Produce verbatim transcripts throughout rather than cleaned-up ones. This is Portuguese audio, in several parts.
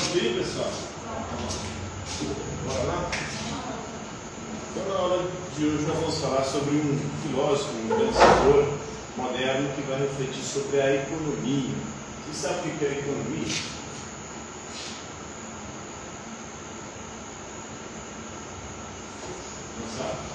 subir, pessoal? Bora lá? Então, na aula de hoje, nós vamos falar sobre um filósofo, um pensador moderno que vai refletir sobre a economia. Você sabe o que é a economia? Não sabe?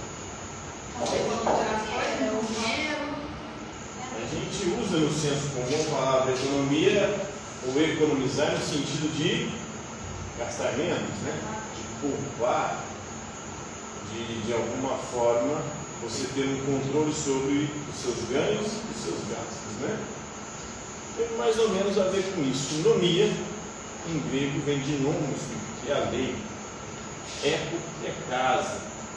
A gente usa no senso comum a palavra economia ou economizar no sentido de gastar menos, né? De poupar, de, de alguma forma você ter um controle sobre os seus ganhos e os seus gastos, né? Tem mais ou menos a ver com isso. Nomia, em grego, vem de nomos, que é a lei. Eco é casa.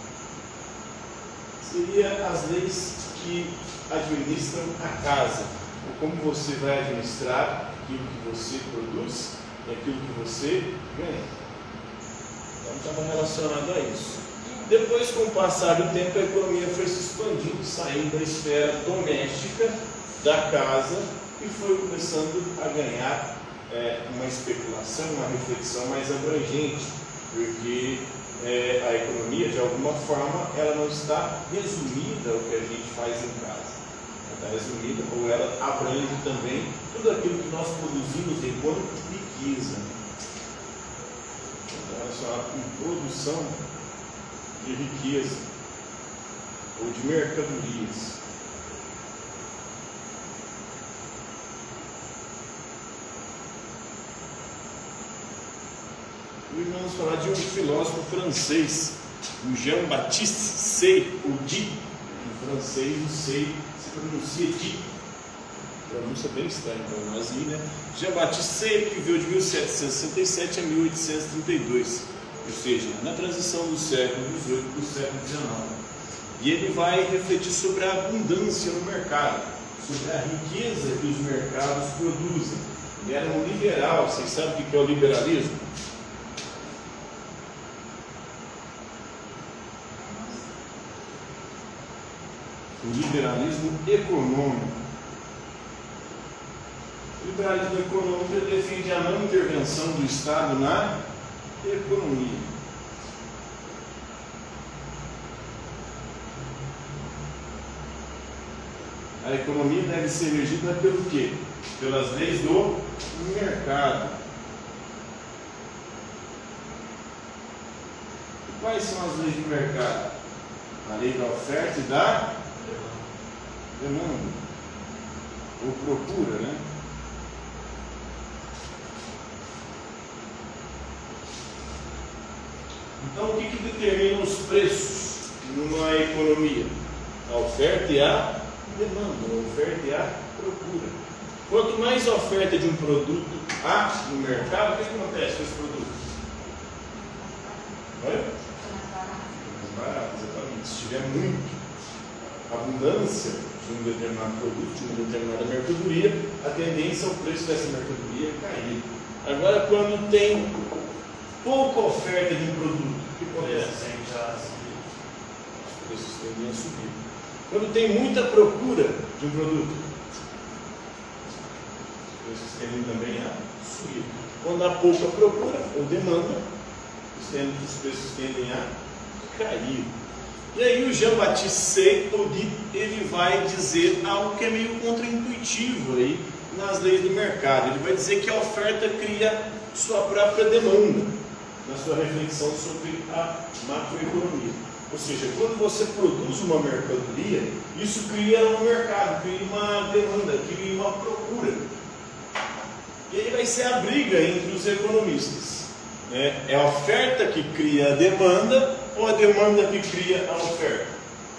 Seria as leis que administram a casa, ou como você vai administrar aquilo que você produz e aquilo que você ganha. Então estava relacionado a isso. Depois, com o passar do tempo, a economia foi se expandindo, saindo da esfera doméstica da casa e foi começando a ganhar é, uma especulação, uma reflexão mais abrangente, porque é, a economia, de alguma forma, ela não está resumida ao que a gente faz em casa. Ela está resumida, ou ela abrange também tudo aquilo que nós produzimos enquanto riqueza. Então, relacionado com produção de riqueza ou de mercadorias. Hoje vamos falar de um filósofo francês, o Jean-Baptiste Say, ou Di. Em francês, o Say se pronuncia Di. Pronúncia bem estranha para nós aí, né? Jean-Baptiste Say, que viveu de mil setecentos e sessenta e sete a mil oitocentos e trinta e dois, ou seja, na transição do século dezoito para o século dezenove. E ele vai refletir sobre a abundância no mercado, sobre a riqueza que os mercados produzem. Ele era um liberal. Vocês sabem o que é o liberalismo? O liberalismo econômico. O liberalismo econômico ele defende a não intervenção do Estado na economia. A economia deve ser regida pelo quê? Pelas leis do mercado. E quais são as leis do mercado? A lei da oferta e da demanda, ou procura, né? Então, o que, que determina os preços numa economia? A oferta e a demanda, a oferta e a procura. Quanto mais oferta de um produto há no mercado, o que, que acontece com esse produto? Oi? Mais barato, exatamente. Se tiver muito abundância de um determinado produto, de uma determinada mercadoria, a tendência é o preço dessa mercadoria cair. Agora, quando tem pouca oferta de um produto, o que acontece? Os preços tendem a subir. Quando tem muita procura de um produto, os preços tendem também a subir. Quando há pouca procura ou demanda, os preços tendem a cair. E aí o Jean-Baptiste Say, ele vai dizer algo que é meio contraintuitivo aí nas leis do mercado. Ele vai dizer que a oferta cria sua própria demanda, na sua reflexão sobre a macroeconomia. Ou seja, quando você produz uma mercadoria, isso cria um mercado, cria uma demanda, cria uma procura. E aí vai ser a briga entre os economistas. É a oferta que cria a demanda ou a demanda que cria a oferta?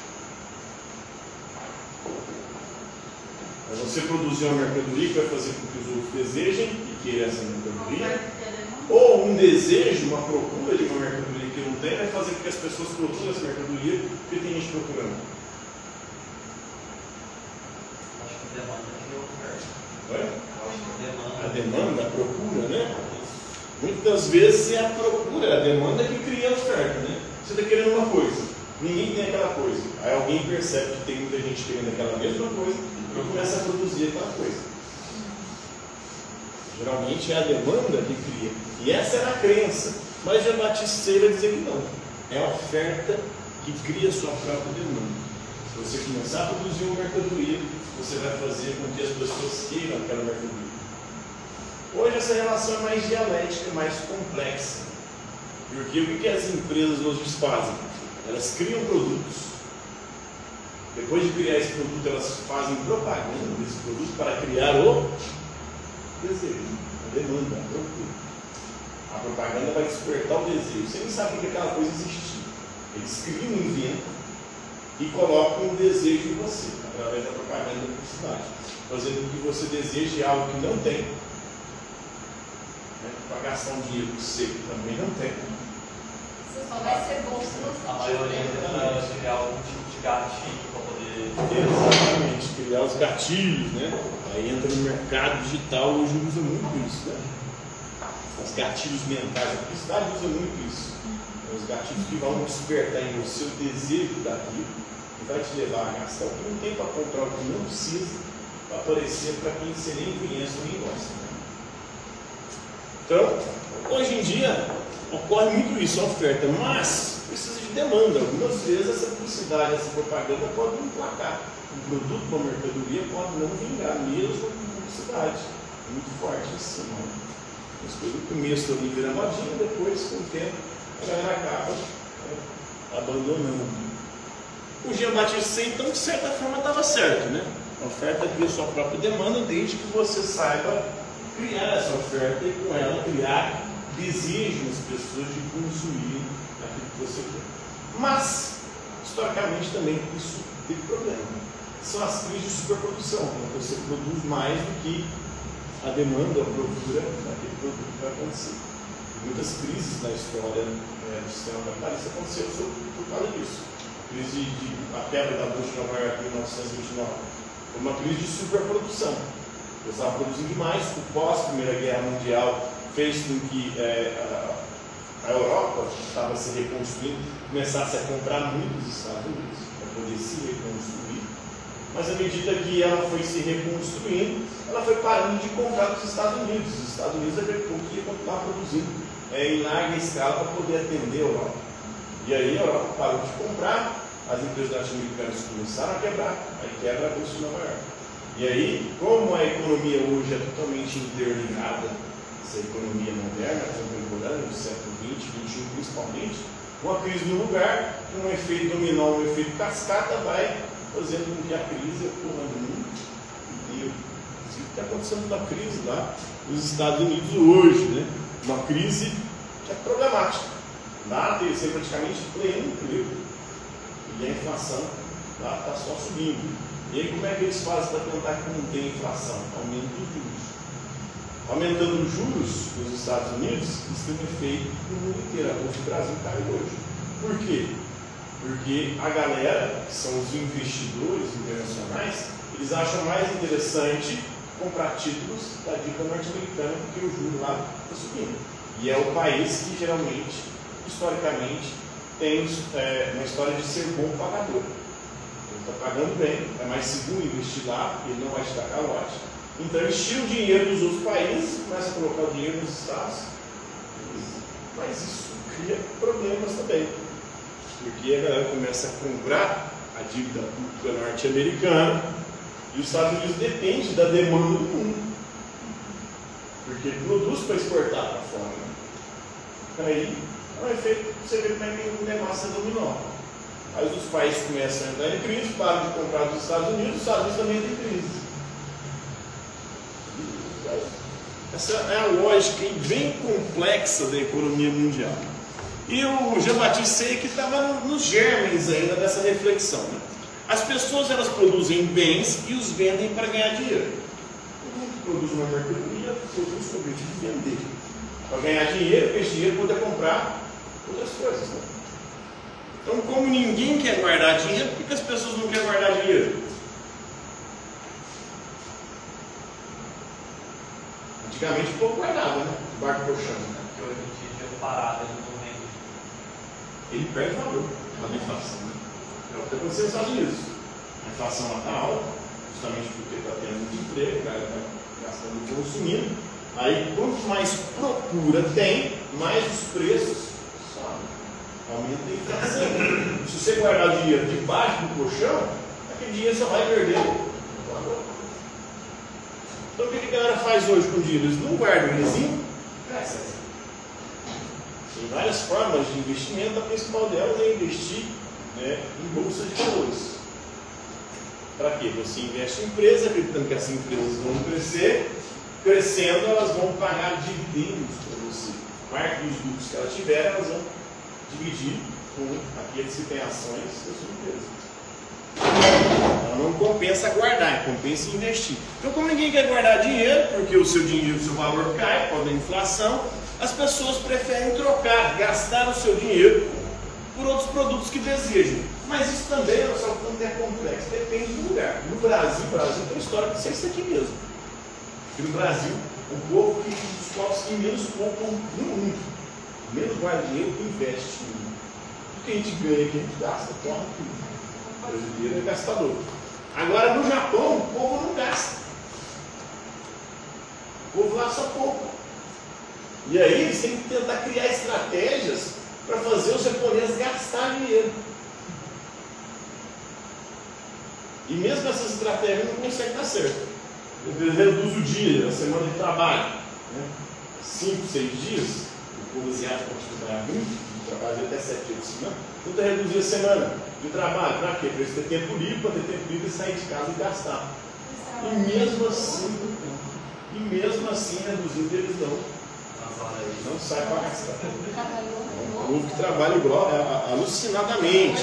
É você produzir uma mercadoria que vai fazer com que os outros desejem e queiram essa mercadoria, ou um desejo, uma procura de uma mercadoria que não tem, vai fazer com que as pessoas produzam essa mercadoria porque tem gente procurando. Acho que demanda que é oferta. Oi? Acho que demanda. A demanda, a procura, né? Muitas das vezes é a procura, é a demanda que cria a oferta, né? Você está querendo uma coisa, ninguém tem aquela coisa. Aí alguém percebe que tem muita gente querendo aquela mesma coisa e começa a produzir aquela coisa. Geralmente é a demanda que cria. E essa era a crença. Mas Jean Baptiste Say vai dizer que não. É a oferta que cria a sua própria demanda. Se você começar a produzir uma mercadoria, você vai fazer com que as pessoas queiram aquela mercadoria. Hoje essa relação é mais dialética, mais complexa. Porque o que as empresas hoje fazem? Elas criam produtos. Depois de criar esse produto, elas fazem propaganda desse produto para criar o desejo, a demanda, a procura. A propaganda vai despertar o desejo. Você nem sabe que aquela coisa existia. Eles criam um invento e colocam um desejo em você, através da propaganda da publicidade, fazendo com que você deseje algo que não tem, né, para gastar um dinheiro que você também não tem. Você só vai ser bom se você A maioria tenta criar algum tipo de gatilho para poder. Exatamente, criar os gatilhos, né? Aí entra no mercado digital, hoje usa muito isso, né? Os gatilhos mentais, a publicidade usa muito isso. Os gatilhos que vão despertar em você o desejo daquilo e vai te levar a gastar o que não tem para comprar o que não precisa para aparecer para quem você nem conhece ou nem gosta. Né? Então, hoje em dia, ocorre muito isso, a oferta, mas precisa de demanda. Algumas vezes essa publicidade, essa propaganda pode não emplacar. Um produto, uma mercadoria pode não vingar, mesmo com publicidade. É muito forte assim, né? Mas pelo começo ali vira modinha, depois, com o tempo, a galera acaba é, abandonando. O Jean Baptiste Say, então, de certa forma, estava certo, né? A oferta cria sua própria demanda, desde que você saiba criar essa oferta e com ela criar desejo nas pessoas de consumir aquilo que você quer. Mas, historicamente, também isso teve problema. São as crises de superprodução, quando você produz mais do que a demanda, a procura daquele produto que vai acontecer. Muitas crises na história é, do sistema capitalista aconteceram por causa disso. A crise de a quebra da Bolsa de Nova York em mil novecentos e vinte e nove foi uma crise de superprodução. Eles estavam produzindo demais. O pós-Primeira Guerra Mundial fez com que é, a, a Europa estava se reconstruindo, começasse a comprar muito dos Estados Unidos para poder se reconstruir. Mas à medida que ela foi se reconstruindo, ela foi parando de comprar dos Estados Unidos. Os Estados Unidos acreditou que ia continuar produzindo é, em larga escala para poder atender a Europa. E aí a Europa parou de comprar, as empresas norte-americanas começaram a quebrar, aí quebra a Bolsa de Nova York. E aí, como a economia hoje é totalmente interligada, essa economia moderna, contemporânea, do século vinte, vinte e um principalmente, uma crise no lugar, um efeito dominó, um efeito cascata, vai fazendo com que a crise ocorra no mundo inteiro. Isso está acontecendo na crise lá nos Estados Unidos hoje, né? Uma crise que é problemática. Lá tem praticamente pleno emprego e a inflação lá está só subindo. E aí como é que eles fazem para tentar conter a inflação? Aumentando os juros. Aumentando os juros nos Estados Unidos, isso tem um efeito no mundo inteiro. A Bolsa do Brasil caiu hoje. Por quê? Porque a galera, que são os investidores internacionais, eles acham mais interessante comprar títulos da dívida norte-americana porque o juro lá está subindo. E é o país que geralmente, historicamente, tem é, uma história de ser bom pagador. Ele está pagando bem, é mais seguro investir lá, porque ele não vai te dar calote. Então eles tiram o dinheiro dos outros países, começam a colocar o dinheiro nos Estados Unidos. Mas isso cria problemas também. Porque a galera começa a comprar a dívida pública norte-americana e os Estados Unidos dependem da demanda do mundo. Porque produz para exportar para fora. Aí é um efeito, você vê como é que o negócio é dominó. Aí os países começam a entrar em crise, param de comprar dos Estados Unidos, os Estados Unidos também têm crise. Essa é a lógica bem complexa da economia mundial. E o Jean Baptiste Say que estava nos germes ainda dessa reflexão. Né? As pessoas elas produzem bens e os vendem para ganhar dinheiro. Todo mundo que produz uma mercadoria produz com o objetivo de vender. Para ganhar dinheiro, para esse dinheiro poder comprar outras coisas. Né? Então, como ninguém quer guardar dinheiro, por que as pessoas não querem guardar dinheiro? Antigamente o povo guardava, né? Debaixo do colchão. Porque hoje em dia, dinheiro parado, ele não rende. Ele perde valor na inflação. Né? É o que está acontecendo nos Estados Unidos. A inflação está alta, justamente porque está tendo muito emprego, o cara está gastando e consumindo. Aí quanto mais procura tem, mais os preços sobem. Aumenta a inflação. Se você guardar o dinheiro debaixo do colchão, aquele dinheiro só vai perder. Então o que a galera faz hoje com o dinheiro? Eles não guardam, eles investem. Tem várias formas de investimento, a principal delas é investir, né, em bolsa de valores. Para quê? Você investe em empresa, acreditando que essas empresas vão crescer, crescendo elas vão pagar dividendos para você. Parte dos lucros que elas tiverem, elas vão dividir com aqueles que têm ações da sua empresa. Então não compensa guardar, compensa investir. Então, como ninguém quer guardar dinheiro, porque o seu dinheiro, o seu valor cai por causa da inflação, as pessoas preferem trocar, gastar o seu dinheiro por outros produtos que desejam. Mas isso também, só que é complexo, depende do lugar. No Brasil, o Brasil tem uma história de ser isso aqui mesmo. Porque no Brasil, o povo que os povos que menos poupam no mundo, menos guarda dinheiro que investe no mundo. O que a gente ganha, que a gente gasta, torna tudo. O brasileiro é gastador. Agora no Japão, o povo não gasta. O povo lá só poupa. E aí eles têm que tentar criar estratégias para fazer os japoneses gastar dinheiro. E mesmo essas estratégias não conseguem dar certo. Eles reduzem o dia, a semana de trabalho. Né? Cinco, seis dias, o povo asiático pode trabalhar muito, trabalha até sete dias por semana. Então reduzir a semana de trabalho. Para quê? Para eles terem tempo livre, para ter tempo livre e sair de casa e gastar. E mesmo assim, e mesmo assim reduzindo, eles não. Não sai para gastar. O povo que trabalha igual, é, alucinadamente.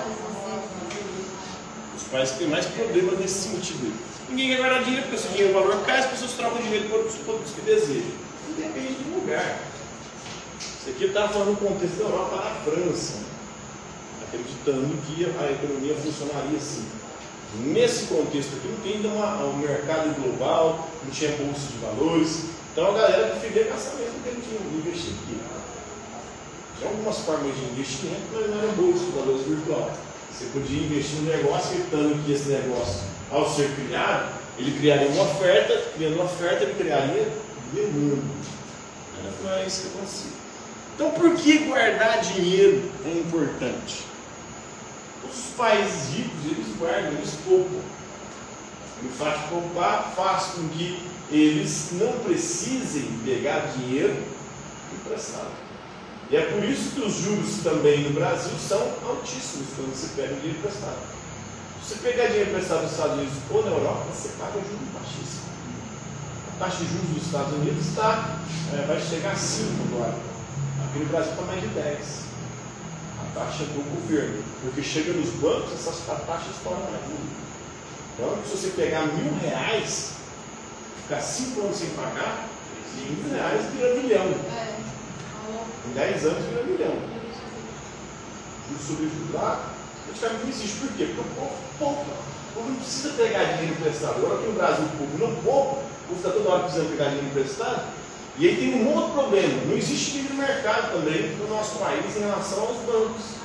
Os países que têm mais problemas nesse sentido. Ninguém quer guardar dinheiro, porque o seu dinheiro é valor cai, as pessoas trocam dinheiro por outros produtos que desejam. Depende do lugar. Isso aqui está falando no contexto da Europa para a França, acreditando que a economia funcionaria assim. Nesse contexto aqui não tem ainda uma, um mercado global, não tinha bolsa de valores. Então a galera preferia gastar mesmo do que ele tinha investir aqui. Tinha algumas formas de investimento, mas não era bolsa de valores virtual. Você podia investir no negócio, acreditando que esse negócio, ao ser criado, ele criaria uma oferta, criando uma oferta, ele criaria demanda. Não é isso que acontecia. Então por que guardar dinheiro é importante? Os países ricos, eles guardam, eles poupam. O fato de poupar faz com que eles não precisem pegar dinheiro emprestado. E é por isso que os juros também no Brasil são altíssimos quando você pega dinheiro emprestado. Se você pegar dinheiro emprestado nos Estados Unidos ou na Europa, você paga juros baixíssimos. A taxa de juros dos Estados Unidos está, é, vai chegar a cinco agora. Aqui no Brasil está mais de dez. A taxa do governo. Porque chega nos bancos, essas taxas tornam mais juros. Então, se você pegar mil reais, ficar cinco anos sem pagar, mil reais vira milhão. Em dez anos vira milhão. Juros sobre juros lá, praticamente não existe. Por quê? Porque o povo poupa. O povo não precisa pegar dinheiro emprestado. Agora que no Brasil o povo não poupa, o povo está toda hora precisando pegar dinheiro emprestado. E aí tem um outro problema. Não existe livre mercado também no nosso país em relação aos bancos.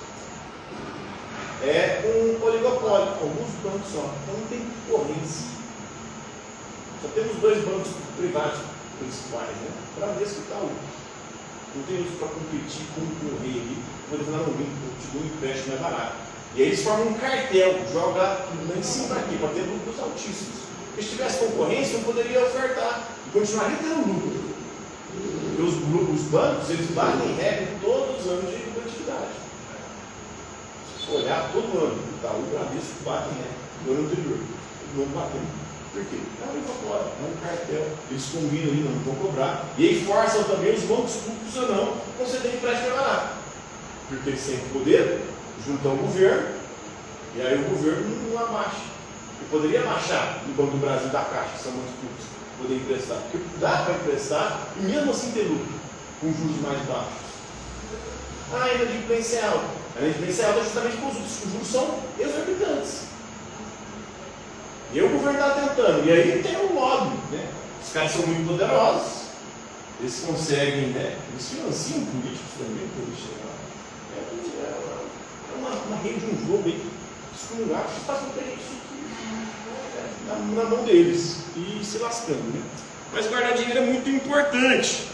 É um oligopólio, alguns bancos só. Então não tem concorrência. Só temos dois bancos privados principais, né? Bradesco e Itaú. Não tem outros para competir, concorrer ali. Quando falar, não, o empréstimo é barato. E aí eles formam um cartel, joga lá em cima para quê? Para ter lucros altíssimos. Porque se tivesse concorrência, não poderia ofertar e continuaria tendo lucro. Porque os, os bancos, eles batem regra todos os anos de produtividade. Se for olhar todo ano, o Itaú, o Bradesco batem regra no ano anterior. Todo ano batendo. Por quê? É um inflatório, é um cartel. Eles combinam ali, não vão cobrar. E aí forçam também os bancos públicos ou não conceder empréstimo barato. Porque eles têm poder, juntam o governo, e aí o governo não abaixa. E poderia abaixar no Banco do Brasil da Caixa, que são bancos públicos, poder emprestar. Porque dá para emprestar e mesmo assim ter lucro, com juros mais baixos. Ah, a inadimplência é alta. A inadimplência é alta justamente porque os juros são exorbitantes. E aí o governo está tentando, e aí tem um lobby, né? Os caras são muito poderosos, eles conseguem, né? Eles financiam políticos também, políticos. É, é, é uma, uma rede de um jogo aí, descomungar, que faz com que a gente fique na, na mão deles e se lascando, né? Mas guardar dinheiro é muito importante.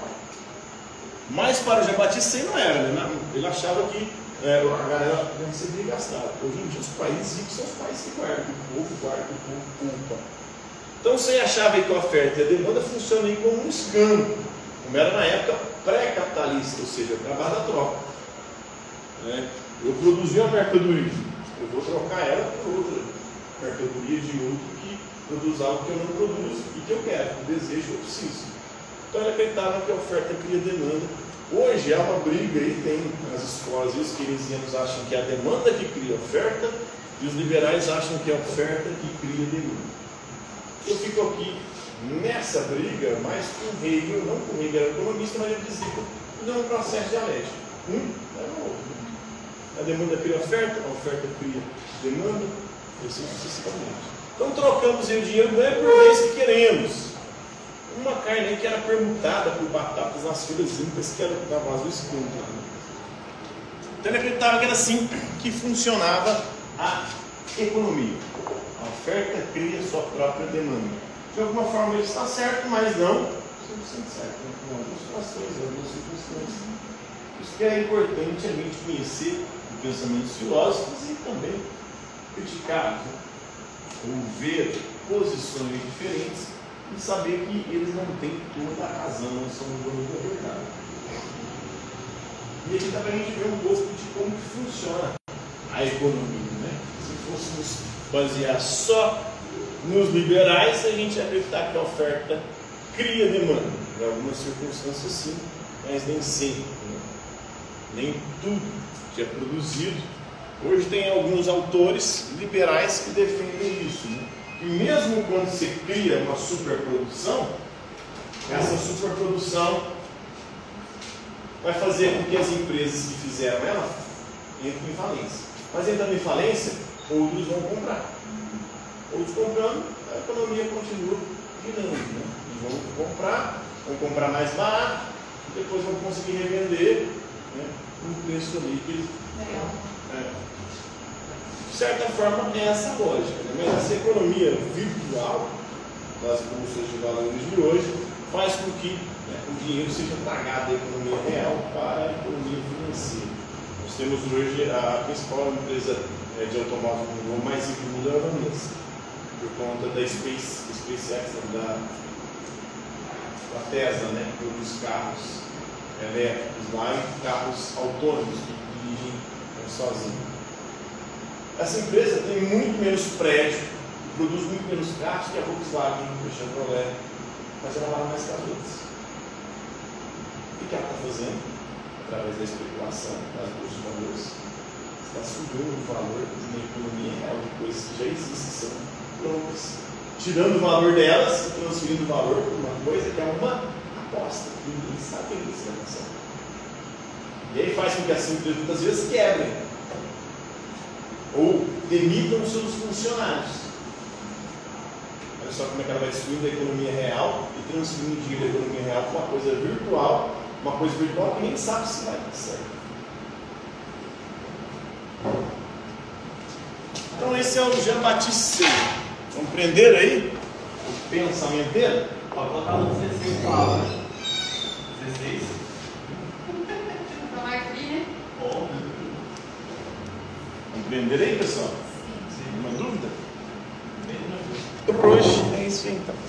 Mas para o Jean Baptiste Say não era, né? Ele achava que é, a galera não recebia e gastava. Hoje em dia os países ricos são os países que guardam, o povo guarda, o povo culpa. Então você achava que a oferta e a demanda funcionam aí como um escambo, como era na época pré-capitalista, ou seja, o trabalho da troca. Né? Eu produzi uma mercadoria, eu vou trocar ela por outra mercadoria de outro que produz algo que eu não produzo e que eu quero, que eu desejo, eu preciso. Então ele acreditava que a oferta cria demanda. Hoje há uma briga aí, tem nas escolas, e os keynesianos acham que é a demanda que cria a oferta, e os liberais acham que é a oferta que cria a demanda. Eu fico aqui nessa briga, mais com o Hegel, não com o Hegel, era economista, mas ele dizia que é um processo dialético. Um é o outro. A demanda cria oferta, a oferta cria demanda, e assim sucessivamente. Então trocamos aí o dinheiro não é por vez que queremos. Uma carne que era permutada por batatas nas folhas limpas, que era da base do escambo. Então ele acreditava que era assim que funcionava a economia. A oferta cria sua própria demanda. De alguma forma ele está certo, mas não cem por cento certo. Em algumas situações, em algumas circunstâncias. Isso que é importante a gente conhecer os pensamentos filósofos e também criticar, né? Ou ver posições diferentes e saber que eles não têm toda a razão, não são os donos da verdade. E aqui dá para a gente ver um pouco de como que funciona a economia. Né? Se fôssemos basear só nos liberais, a gente ia acreditar que a oferta cria demanda. Em algumas circunstâncias sim, mas nem sempre. Né? Nem tudo que é produzido. Hoje tem alguns autores liberais que defendem isso. Né? E mesmo quando você cria uma superprodução, essa superprodução vai fazer com que as empresas que fizeram ela entrem em falência. Mas entrando em falência, outros vão comprar. Outros comprando, a economia continua girando. Né? Eles vão comprar, vão comprar mais barato, e depois vão conseguir revender, né, um preço ali que eles... É. De certa forma, é essa a lógica. Né? Mas essa economia virtual das bolsas de valores de hoje faz com que, né, o dinheiro seja tragado da economia real para a economia financeira. Nós temos hoje a principal empresa é, de automóvel do mundo, mais rica do mundo é a holandesa, por conta da Space, SpaceX, da, da Tesla, né, que produz carros elétricos lá e carros autônomos que dirigem é, sozinhos. Essa empresa tem muito menos prédio, produz muito menos carros que a Volkswagen, a Chevrolet, mas ela vale mais que as outras. O que ela está fazendo? Através da especulação das bolsas de valores, está subindo o valor de uma economia real de coisas que já existem, são prontas, tirando o valor delas e transferindo o valor para uma coisa que é uma aposta, que ninguém sabe que isso vai passar. E aí faz com que as empresas muitas vezes quebrem ou demitam seus funcionários. Olha só como é que ela vai destruindo a economia real e transferindo o dinheiro da economia real para uma coisa virtual, uma coisa virtual que nem sabe se vai dar certo. Então esse é o Jean Baptiste Say. Compreenderam aí o pensamento dele? Pode colocar no dezesseis palavras. dezesseis. Então vai frio, né? Bom. Compreenderam aí, pessoal? Sim. Alguma dúvida? Bem tranquilo. Então, por hoje é isso aí, então.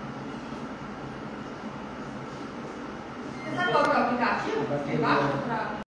Você sabe qual que é o aplicativo? Embaixo pra...